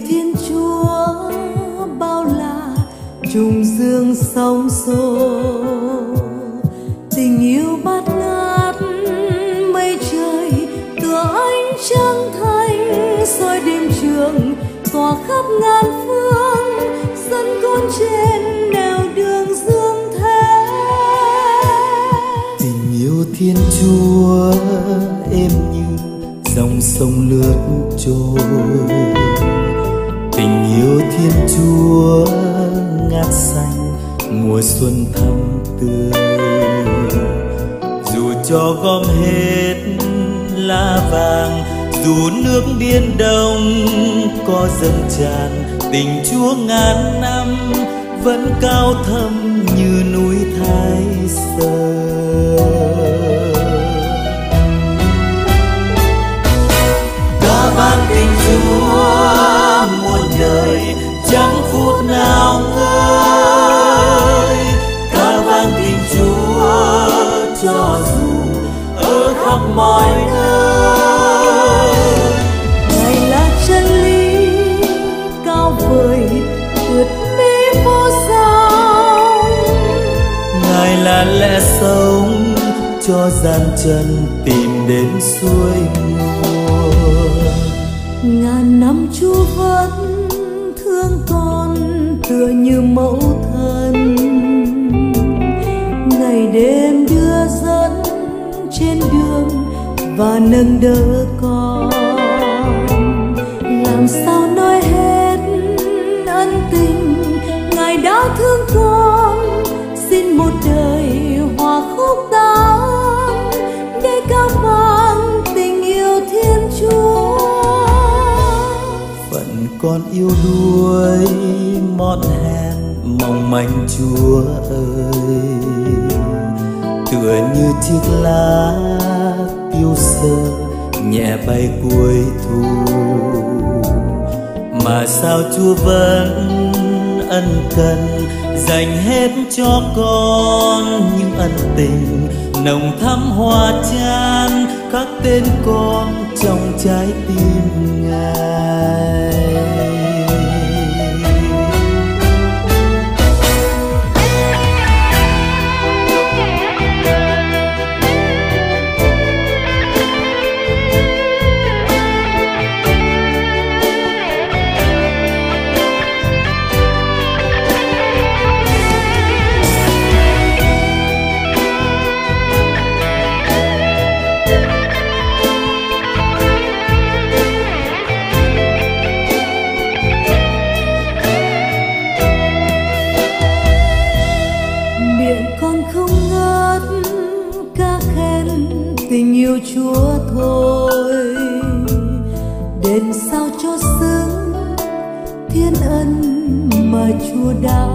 Thiên Chúa bao la trùng dương sóng xô, tình yêu bát ngát mây trời tựa ánh trăng thanh soi đêm trường tỏa khắp ngàn phương, dẫn con trên nẻo đường dương thế. Tình yêu Thiên Chúa êm như dòng sông lướt trôi, tình yêu Thiên Chúa ngát xanh mùa xuân thắm tươi. Dù cho gom hết lá vàng, dù nước biển đông có dâng tràn, tình Chúa ngàn năm vẫn cao thâm như núi Thái Sơn. Ca vang tình Chúa muôn đời chẳng phút nào ngơi, ca vang tình Chúa cho dù ở khắp mọi nơi. Ngài là chân lý cao vời vượt mê vô song, Ngài là lẽ sống cho gian chân tìm đến suối nguồn. ngàn năm Chúa vẫn thương con tựa như mẫu thân, ngày đêm đưa dẫn trên đường và nâng đỡ con. Làm sao nói hết ân tình Ngài đã thương con, xin một đời hòa khúc tan để ca vang tình yêu Thiên Chúa. Phận con yêu đuối mót hen mong manh Chúa ơi, tựa như chiếc lá tiêu sơ nhẹ bay cuối thu. Mà sao Chúa vẫn ân cần dành hết cho con những ân tình nồng thắm hoa chan, khắc tên con trong trái tim Ngài. Tình yêu Chúa thôi, đền sao cho xứng thiên ân mà Chúa đã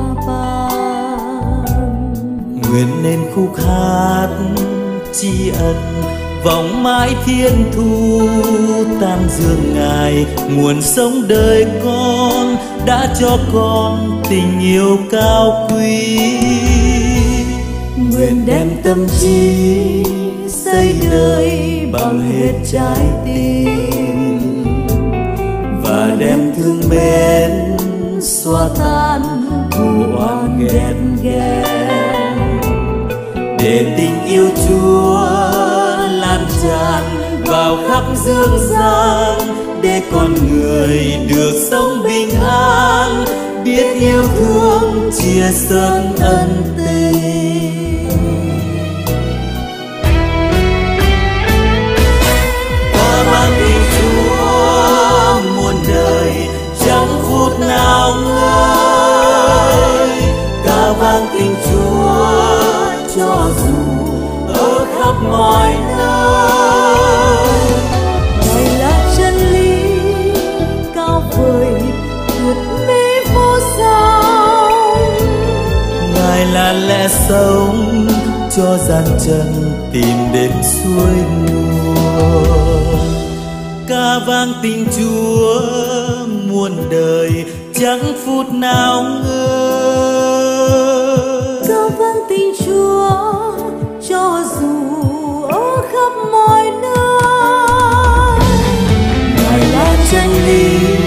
ban. Nguyện nên khúc hát tri ân vọng mãi thiên thu, tan dương Ngài nguồn sống đời con đã cho con tình yêu cao quý. Nguyện đem tâm trí xây đời bằng hết trái tim, và đem thương mến xóa tan thù oán ghét ghen, để tình yêu Chúa lan tràn vào khắp dương gian, để con người được sống bình an, biết yêu thương chia sẻ ân tình. Chẳng phút nào ngơi, ca vang tình Chúa cho dù ở khắp mọi nơi. Ngài là chân lý cao vời vượt mê vô song, Ngài là lẽ sống cho gian chân tìm đến suối nguồn. Ca vang tình Chúa muôn đời chẳng phút nào ngơi, ca vang tình Chúa cho dù ở khắp mọi nơi. Ngài là chân lý